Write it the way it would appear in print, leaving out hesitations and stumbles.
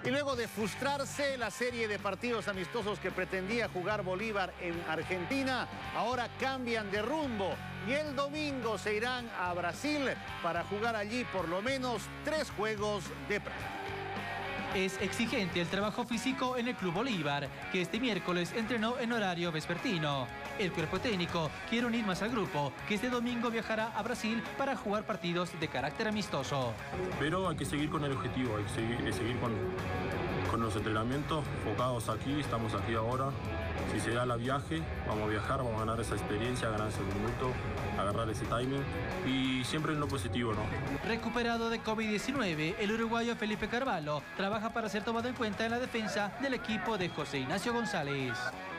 Y luego de frustrarse la serie de partidos amistosos que pretendía jugar Bolívar en Argentina, ahora cambian de rumbo y el domingo se irán a Brasil para jugar allí por lo menos 3 juegos de práctica. Es exigente el trabajo físico en el Club Bolívar, que este miércoles entrenó en horario vespertino. El cuerpo técnico quiere unir más al grupo, que este domingo viajará a Brasil para jugar partidos de carácter amistoso. Pero hay que seguir con el objetivo, hay que seguir con los entrenamientos enfocados aquí, estamos aquí ahora. Si se da el viaje, vamos a viajar, vamos a ganar esa experiencia, ganar ese minuto, agarrar ese timing y siempre en lo positivo, ¿no? Recuperado de COVID-19, el uruguayo Felipe Carvalho trabaja para ser tomado en cuenta en la defensa del equipo de José Ignacio González.